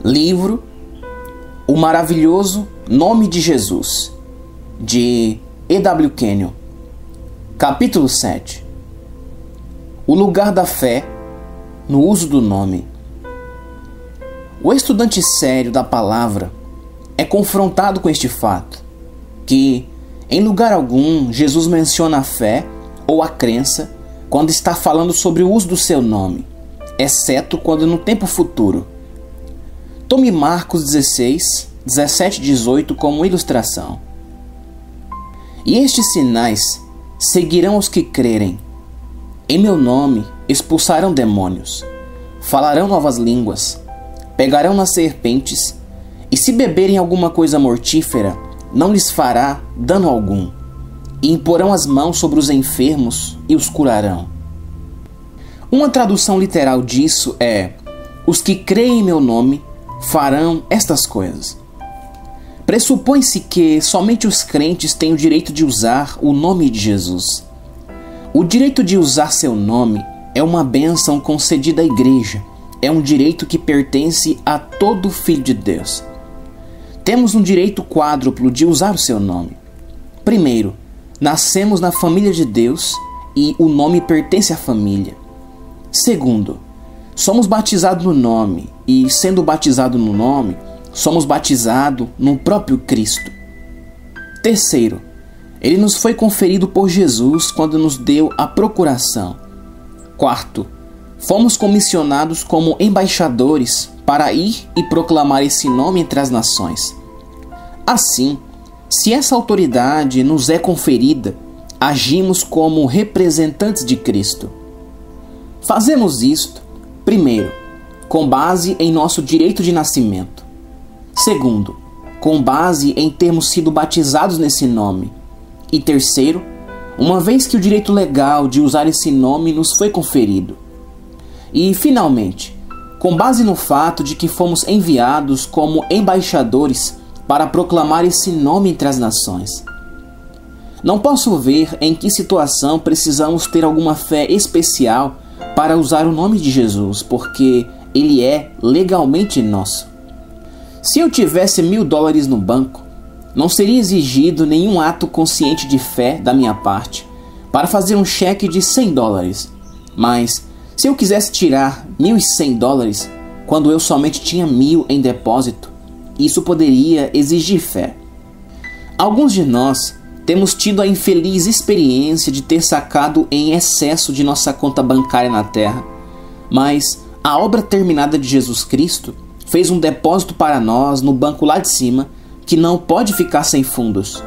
Livro O Maravilhoso Nome de Jesus, de E.W. Kenyon. Capítulo 7. O lugar da fé no uso do nome. O estudante sério da palavra é confrontado com este fato, que, em lugar algum, Jesus menciona a fé ou a crença quando está falando sobre o uso do seu nome, exceto quando no tempo futuro. Tome Marcos 16, 17 e 18 como ilustração. E estes sinais seguirão os que crerem. Em meu nome expulsarão demônios, falarão novas línguas, pegarão nas serpentes, e se beberem alguma coisa mortífera, não lhes fará dano algum, e imporão as mãos sobre os enfermos e os curarão. Uma tradução literal disso é: os que creem em meu nome farão estas coisas. Pressupõe-se que somente os crentes têm o direito de usar o nome de Jesus. O direito de usar seu nome é uma bênção concedida à igreja. É um direito que pertence a todo filho de Deus. Temos um direito quádruplo de usar o seu nome. Primeiro, nascemos na família de Deus e o nome pertence à família. Segundo, somos batizados no nome e, sendo batizados no nome, somos batizados no próprio Cristo. Terceiro, ele nos foi conferido por Jesus quando nos deu a procuração. Quarto, fomos comissionados como embaixadores para ir e proclamar esse nome entre as nações. Assim, se essa autoridade nos é conferida, agimos como representantes de Cristo. Fazemos isto, primeiro, com base em nosso direito de nascimento. Segundo, com base em termos sido batizados nesse nome. E terceiro, uma vez que o direito legal de usar esse nome nos foi conferido. E, finalmente, com base no fato de que fomos enviados como embaixadores para proclamar esse nome entre as nações. Não posso ver em que situação precisamos ter alguma fé especial para usar o nome de Jesus, porque ele é legalmente nosso. Se eu tivesse $1.000 no banco, não seria exigido nenhum ato consciente de fé da minha parte para fazer um cheque de $100. Mas, se eu quisesse tirar $1.100, quando eu somente tinha 1.000 em depósito, isso poderia exigir fé. Alguns de nós temos tido a infeliz experiência de ter sacado em excesso de nossa conta bancária na terra, mas a obra terminada de Jesus Cristo fez um depósito para nós no banco lá de cima que não pode ficar sem fundos.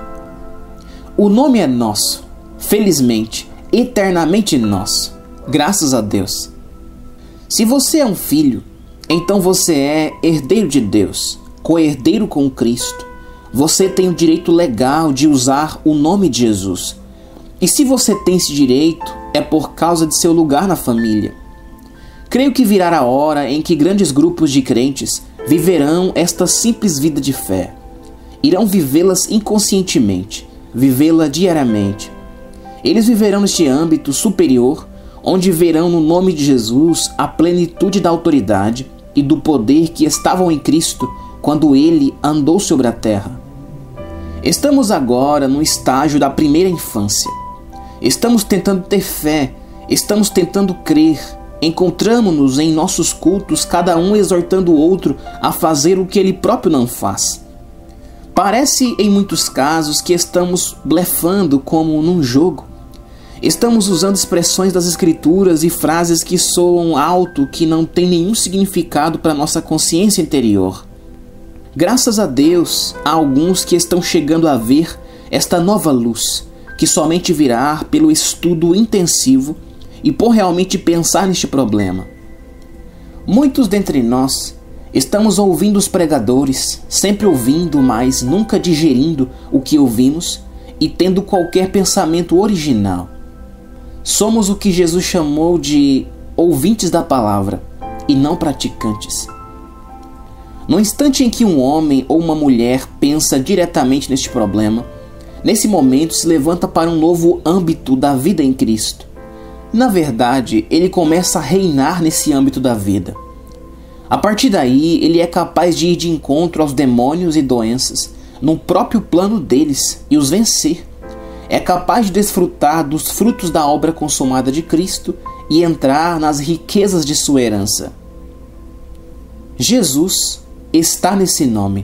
O nome é nosso, felizmente, eternamente nosso, graças a Deus. Se você é um filho, então você é herdeiro de Deus, co-herdeiro com Cristo. Você tem o direito legal de usar o nome de Jesus. E se você tem esse direito, é por causa de seu lugar na família. Creio que virá a hora em que grandes grupos de crentes viverão esta simples vida de fé. Irão vivê-las inconscientemente, vivê-la diariamente. Eles viverão neste âmbito superior, onde verão no nome de Jesus a plenitude da autoridade e do poder que estavam em Cristo quando ele andou sobre a terra. Estamos agora no estágio da primeira infância. Estamos tentando ter fé, estamos tentando crer. Encontramos-nos em nossos cultos, cada um exortando o outro a fazer o que ele próprio não faz. Parece em muitos casos que estamos blefando como num jogo. Estamos usando expressões das escrituras e frases que soam alto, que não têm nenhum significado para nossa consciência interior. Graças a Deus, há alguns que estão chegando a ver esta nova luz, que somente virá pelo estudo intensivo e por realmente pensar neste problema. Muitos dentre nós estamos ouvindo os pregadores, sempre ouvindo, mas nunca digerindo o que ouvimos e tendo qualquer pensamento original. Somos o que Jesus chamou de ouvintes da palavra e não praticantes. No instante em que um homem ou uma mulher pensa diretamente neste problema, nesse momento se levanta para um novo âmbito da vida em Cristo. Na verdade, ele começa a reinar nesse âmbito da vida. A partir daí, ele é capaz de ir de encontro aos demônios e doenças no próprio plano deles e os vencer. É capaz de desfrutar dos frutos da obra consumada de Cristo e entrar nas riquezas de sua herança. Jesus está nesse nome.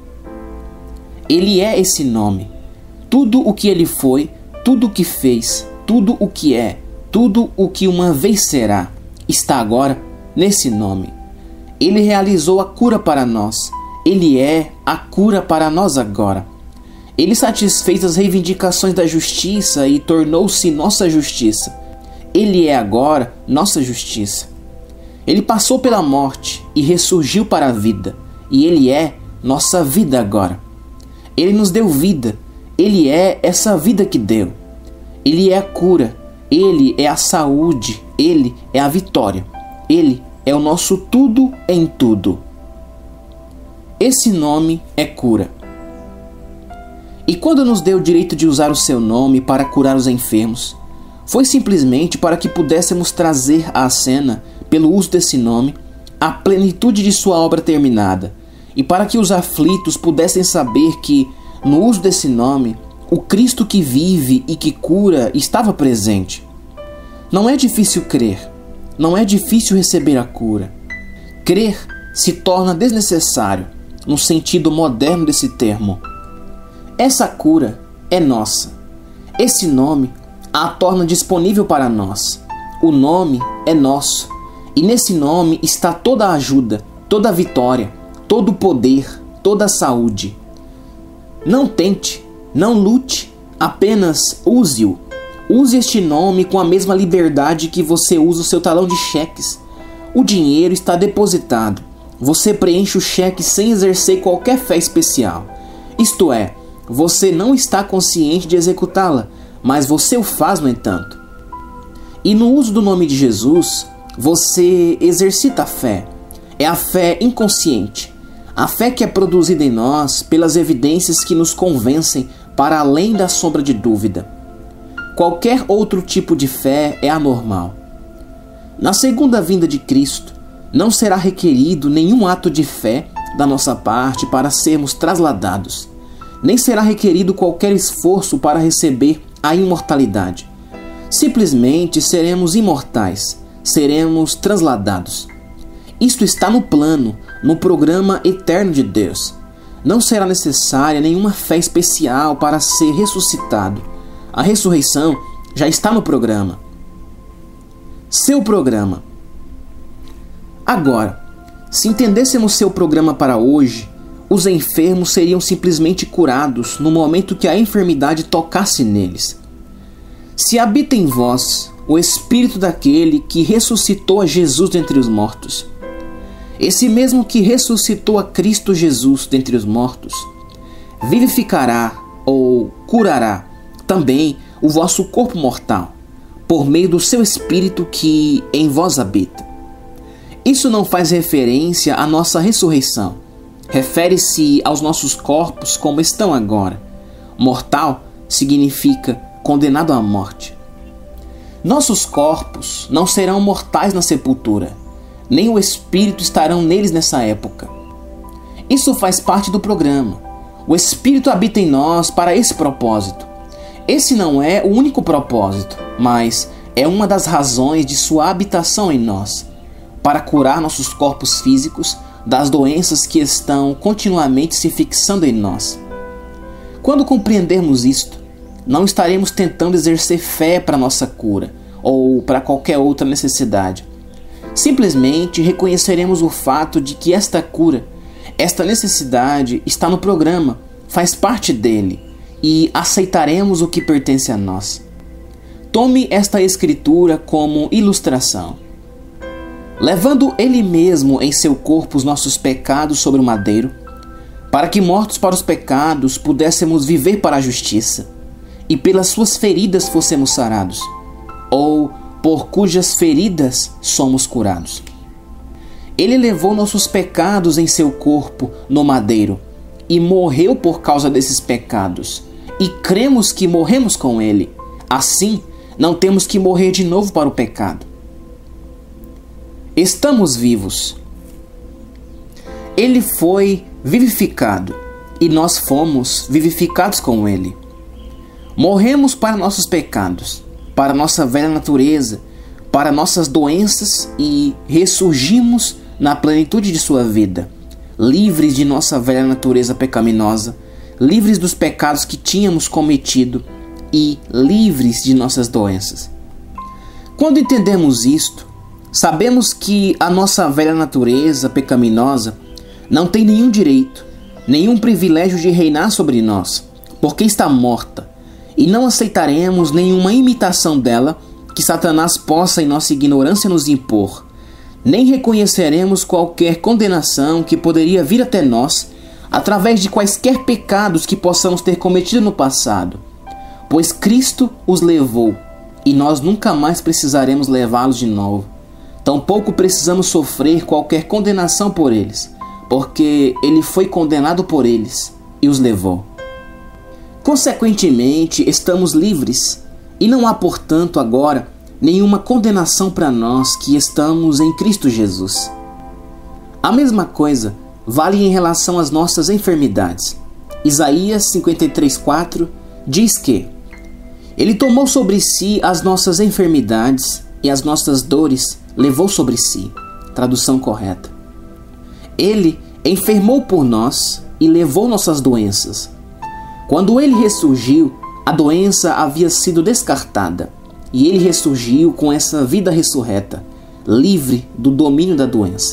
Ele é esse nome. Tudo o que ele foi, tudo o que fez, tudo o que é, tudo o que uma vez será, está agora nesse nome. Ele realizou a cura para nós. Ele é a cura para nós agora. Ele satisfez as reivindicações da justiça e tornou-se nossa justiça. Ele é agora nossa justiça. Ele passou pela morte e ressurgiu para a vida. E ele é nossa vida agora. Ele nos deu vida. Ele é essa vida que deu. Ele é a cura. Ele é a saúde. Ele é a vitória. Ele é o nosso tudo em tudo. Esse nome é cura. E quando nos deu o direito de usar o seu nome para curar os enfermos, foi simplesmente para que pudéssemos trazer à cena, pelo uso desse nome, a plenitude de sua obra terminada, e para que os aflitos pudessem saber que, no uso desse nome, o Cristo que vive e que cura estava presente. Não é difícil crer, não é difícil receber a cura. Crer se torna desnecessário, no sentido moderno desse termo. Essa cura é nossa. Esse nome a torna disponível para nós. O nome é nosso. E nesse nome está toda a ajuda, toda a vitória, todo o poder, toda a saúde. Não tente, não lute, apenas use-o. Use este nome com a mesma liberdade que você usa o seu talão de cheques. O dinheiro está depositado. Você preenche o cheque sem exercer qualquer fé especial. Isto é, você não está consciente de executá-la, mas você o faz no entanto. E no uso do nome de Jesus, você exercita a fé. É a fé inconsciente. A fé que é produzida em nós pelas evidências que nos convencem para além da sombra de dúvida. Qualquer outro tipo de fé é anormal. Na segunda vinda de Cristo, não será requerido nenhum ato de fé da nossa parte para sermos trasladados. Nem será requerido qualquer esforço para receber a imortalidade. Simplesmente seremos imortais, seremos transladados. Isto está no plano, no programa eterno de Deus. Não será necessária nenhuma fé especial para ser ressuscitado. A ressurreição já está no programa. Seu programa. Agora, se entendêssemos seu programa para hoje, os enfermos seriam simplesmente curados no momento que a enfermidade tocasse neles. Se habita em vós o Espírito daquele que ressuscitou a Jesus dentre os mortos, esse mesmo que ressuscitou a Cristo Jesus dentre os mortos, vivificará ou curará também o vosso corpo mortal, por meio do seu Espírito que em vós habita. Isso não faz referência à nossa ressurreição. Refere-se aos nossos corpos como estão agora. Mortal significa condenado à morte. Nossos corpos não serão mortais na sepultura, nem o Espírito estarão neles nessa época. Isso faz parte do programa. O Espírito habita em nós para esse propósito. Esse não é o único propósito, mas é uma das razões de sua habitação em nós, para curar nossos corpos físicos das doenças que estão continuamente se fixando em nós. Quando compreendermos isto, não estaremos tentando exercer fé para nossa cura ou para qualquer outra necessidade. Simplesmente reconheceremos o fato de que esta cura, esta necessidade está no programa, faz parte dele, e aceitaremos o que pertence a nós. Tome esta escritura como ilustração. Levando ele mesmo em seu corpo os nossos pecados sobre o madeiro, para que mortos para os pecados pudéssemos viver para a justiça, e pelas suas feridas fossemos sarados, ou por cujas feridas somos curados. Ele levou nossos pecados em seu corpo no madeiro, e morreu por causa desses pecados, e cremos que morremos com ele. Assim, não temos que morrer de novo para o pecado. Estamos vivos. Ele foi vivificado e nós fomos vivificados com ele. Morremos para nossos pecados, para nossa velha natureza, para nossas doenças e ressurgimos na plenitude de sua vida, livres de nossa velha natureza pecaminosa, livres dos pecados que tínhamos cometido e livres de nossas doenças. Quando entendemos isto, sabemos que a nossa velha natureza pecaminosa não tem nenhum direito, nenhum privilégio de reinar sobre nós, porque está morta, e não aceitaremos nenhuma imitação dela que Satanás possa em nossa ignorância nos impor, nem reconheceremos qualquer condenação que poderia vir até nós através de quaisquer pecados que possamos ter cometido no passado, pois Cristo os levou e nós nunca mais precisaremos levá-los de novo. Tampouco precisamos sofrer qualquer condenação por eles, porque ele foi condenado por eles e os levou. Consequentemente, estamos livres e não há, portanto, agora nenhuma condenação para nós que estamos em Cristo Jesus. A mesma coisa vale em relação às nossas enfermidades. Isaías 53:4 diz que Ele tomou sobre si as nossas enfermidades e as nossas dores levou sobre si. Tradução correta. Ele enfermou por nós e levou nossas doenças. Quando ele ressurgiu, a doença havia sido descartada e ele ressurgiu com essa vida ressurreta, livre do domínio da doença.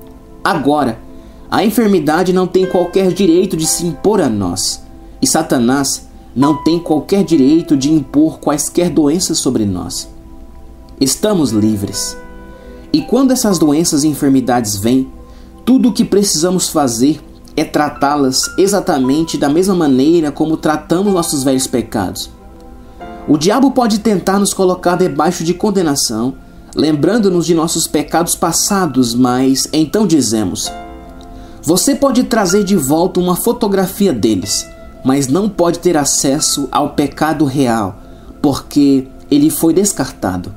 Agora, a enfermidade não tem qualquer direito de se impor a nós e Satanás não tem qualquer direito de impor quaisquer doenças sobre nós. Estamos livres. E quando essas doenças e enfermidades vêm, tudo o que precisamos fazer é tratá-las exatamente da mesma maneira como tratamos nossos velhos pecados. O diabo pode tentar nos colocar debaixo de condenação, lembrando-nos de nossos pecados passados, mas então dizemos: você pode trazer de volta uma fotografia deles, mas não pode ter acesso ao pecado real, porque ele foi descartado.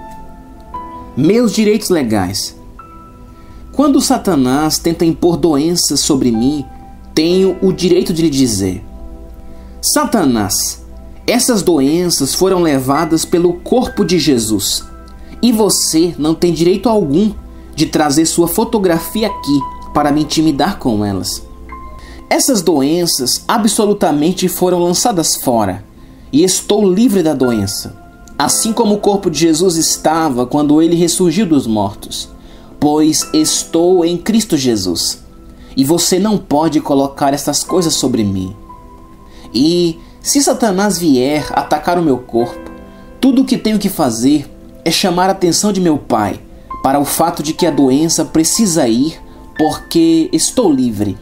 Meus direitos legais. Quando Satanás tenta impor doenças sobre mim, tenho o direito de lhe dizer: Satanás, essas doenças foram levadas pelo corpo de Jesus, e você não tem direito algum de trazer sua fotografia aqui para me intimidar com elas. Essas doenças absolutamente foram lançadas fora, e estou livre da doença, assim como o corpo de Jesus estava quando ele ressurgiu dos mortos, pois estou em Cristo Jesus, e você não pode colocar essas coisas sobre mim. E se Satanás vier atacar o meu corpo, tudo o que tenho que fazer é chamar a atenção de meu Pai para o fato de que a doença precisa ir, porque estou livre.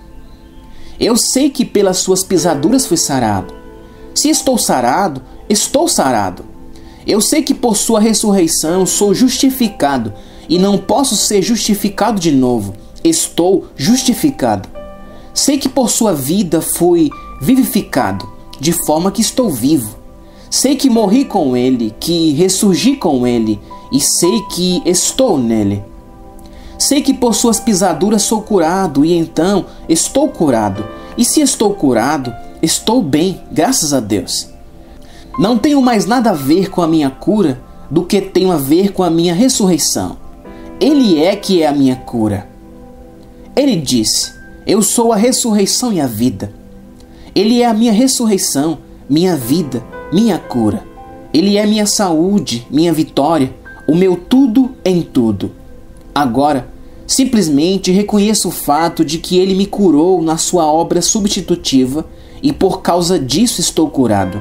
Eu sei que pelas suas pisaduras fui sarado. Se estou sarado, estou sarado. Eu sei que por sua ressurreição sou justificado e não posso ser justificado de novo. Estou justificado. Sei que por sua vida fui vivificado, de forma que estou vivo. Sei que morri com ele, que ressurgi com ele, e sei que estou nele. Sei que por suas pisaduras sou curado, e então estou curado. E se estou curado, estou bem, graças a Deus. Não tenho mais nada a ver com a minha cura do que tenho a ver com a minha ressurreição. Ele é que é a minha cura. Ele disse: eu sou a ressurreição e a vida. Ele é a minha ressurreição, minha vida, minha cura. Ele é minha saúde, minha vitória, o meu tudo em tudo. Agora, simplesmente reconheço o fato de que ele me curou na sua obra substitutiva e por causa disso estou curado.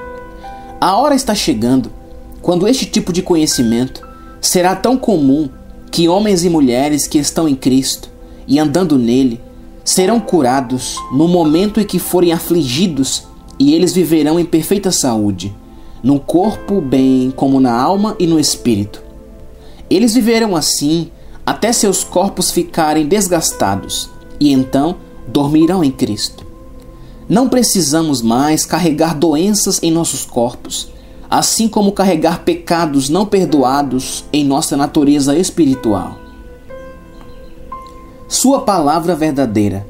A hora está chegando quando este tipo de conhecimento será tão comum que homens e mulheres que estão em Cristo e andando nele serão curados no momento em que forem afligidos, e eles viverão em perfeita saúde, no corpo bem como na alma e no espírito. Eles viverão assim até seus corpos ficarem desgastados, e então dormirão em Cristo. Não precisamos mais carregar doenças em nossos corpos, assim como carregar pecados não perdoados em nossa natureza espiritual. sua palavra verdadeira.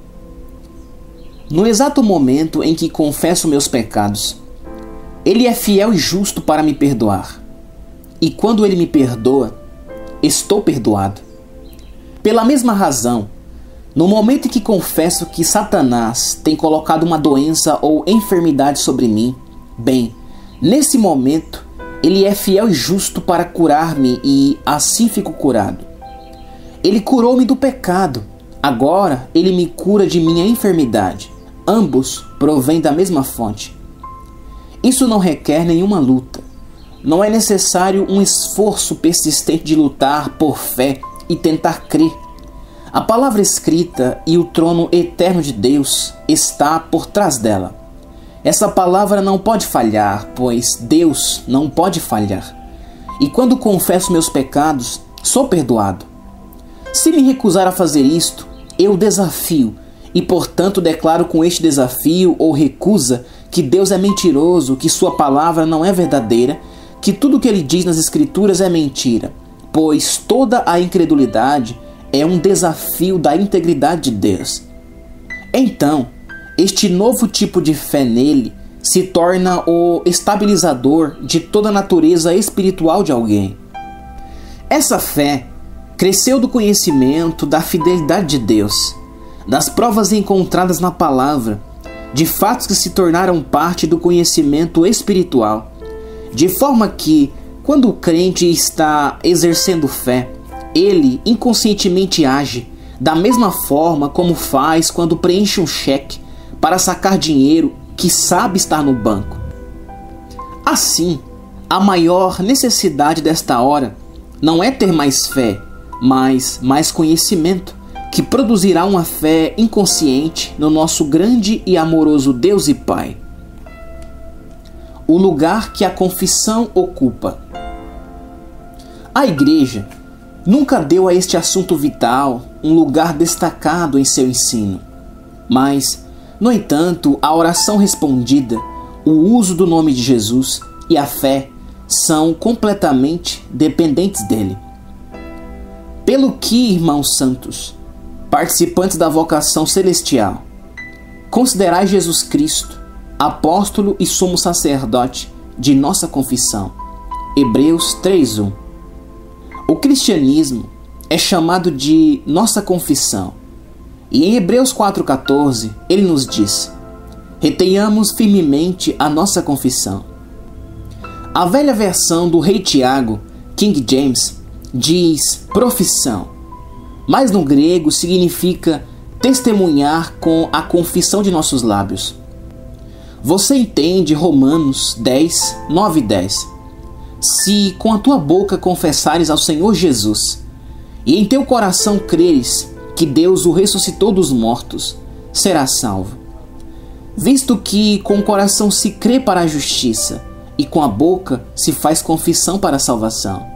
No exato momento em que confesso meus pecados, Ele é fiel e justo para me perdoar. E quando Ele me perdoa, estou perdoado. Pela mesma razão, no momento em que confesso que Satanás tem colocado uma doença ou enfermidade sobre mim, bem, nesse momento, Ele é fiel e justo para curar-me e assim fico curado. Ele curou-me do pecado, agora Ele me cura de minha enfermidade. Ambos provêm da mesma fonte. Isso não requer nenhuma luta. Não é necessário um esforço persistente de lutar por fé e tentar crer. A palavra escrita e o trono eterno de Deus está por trás dela. Essa palavra não pode falhar, pois Deus não pode falhar. E quando confesso meus pecados, sou perdoado. Se me recusar a fazer isto, eu desafio e, portanto, declaro com este desafio ou recusa que Deus é mentiroso, que sua palavra não é verdadeira, que tudo o que Ele diz nas Escrituras é mentira, pois toda a incredulidade é um desafio da integridade de Deus. Então, este novo tipo de fé nele se torna o estabilizador de toda a natureza espiritual de alguém. Essa fé cresceu do conhecimento da fidelidade de Deus, das provas encontradas na palavra, de fatos que se tornaram parte do conhecimento espiritual, de forma que, quando o crente está exercendo fé, ele inconscientemente age da mesma forma como faz quando preenche um cheque para sacar dinheiro que sabe estar no banco. Assim, a maior necessidade desta hora não é ter mais fé, mas mais conhecimento, que produzirá uma fé inconsciente no nosso grande e amoroso Deus e Pai. O lugar que a confissão ocupa. A Igreja nunca deu a este assunto vital um lugar destacado em seu ensino. Mas, no entanto, a oração respondida, o uso do nome de Jesus e a fé são completamente dependentes dele. Pelo que, irmãos santos, participantes da vocação celestial, considerai Jesus Cristo, apóstolo e sumo sacerdote de nossa confissão. Hebreus 3:1. O cristianismo é chamado de nossa confissão. E em Hebreus 4:14, ele nos diz: retenhamos firmemente a nossa confissão. A velha versão do Rei Tiago, King James, diz profissão, mas no grego significa testemunhar com a confissão de nossos lábios. Você entende Romanos 10, 9 e 10. Se com a tua boca confessares ao Senhor Jesus, e em teu coração creres que Deus o ressuscitou dos mortos, serás salvo. Visto que com o coração se crê para a justiça, e com a boca se faz confissão para a salvação.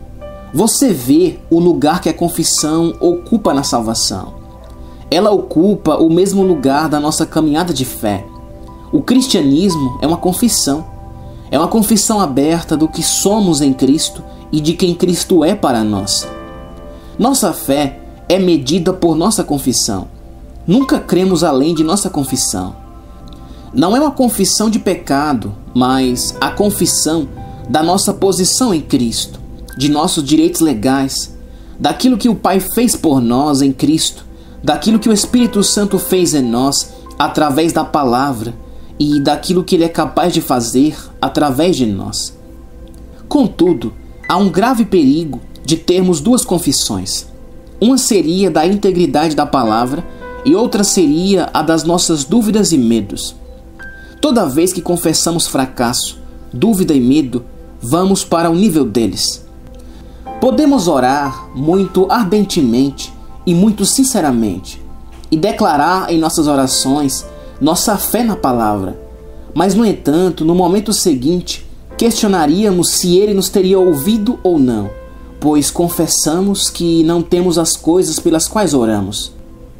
Você vê o lugar que a confissão ocupa na salvação. Ela ocupa o mesmo lugar da nossa caminhada de fé. O cristianismo é uma confissão. É uma confissão aberta do que somos em Cristo e de quem Cristo é para nós. Nossa fé é medida por nossa confissão. Nunca cremos além de nossa confissão. Não é uma confissão de pecado, mas a confissão da nossa posição em Cristo, de nossos direitos legais, daquilo que o Pai fez por nós em Cristo, daquilo que o Espírito Santo fez em nós através da palavra e daquilo que Ele é capaz de fazer através de nós. Contudo, há um grave perigo de termos duas confissões. Uma seria da integridade da palavra e outra seria a das nossas dúvidas e medos. Toda vez que confessamos fracasso, dúvida e medo, vamos para o nível deles. Podemos orar muito ardentemente e muito sinceramente e declarar em nossas orações nossa fé na palavra, mas, no entanto, no momento seguinte, questionaríamos se Ele nos teria ouvido ou não, pois confessamos que não temos as coisas pelas quais oramos.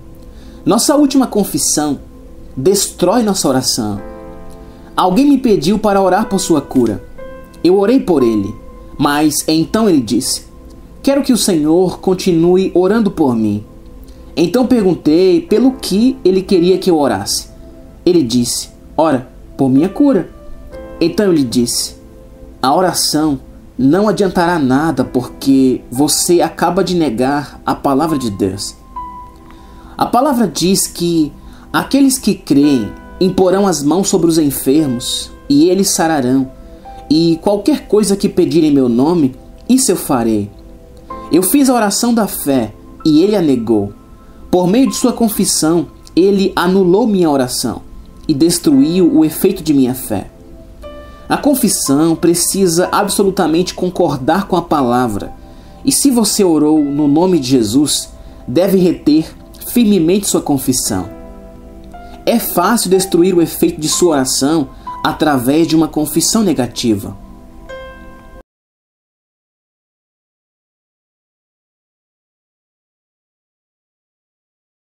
Nossa última confissão destrói nossa oração. Alguém me pediu para orar por sua cura. Eu orei por ele, mas então ele disse: quero que o Senhor continue orando por mim. Então perguntei pelo que ele queria que eu orasse. Ele disse: ora, por minha cura. Então eu lhe disse: a oração não adiantará nada, porque você acaba de negar a palavra de Deus. A palavra diz que aqueles que creem imporão as mãos sobre os enfermos e eles sararão. E qualquer coisa que pedirem em meu nome, isso eu farei. Eu fiz a oração da fé e ele a negou. Por meio de sua confissão, ele anulou minha oração e destruiu o efeito de minha fé. A confissão precisa absolutamente concordar com a palavra. E se você orou no nome de Jesus, deve reter firmemente sua confissão. É fácil destruir o efeito de sua oração através de uma confissão negativa.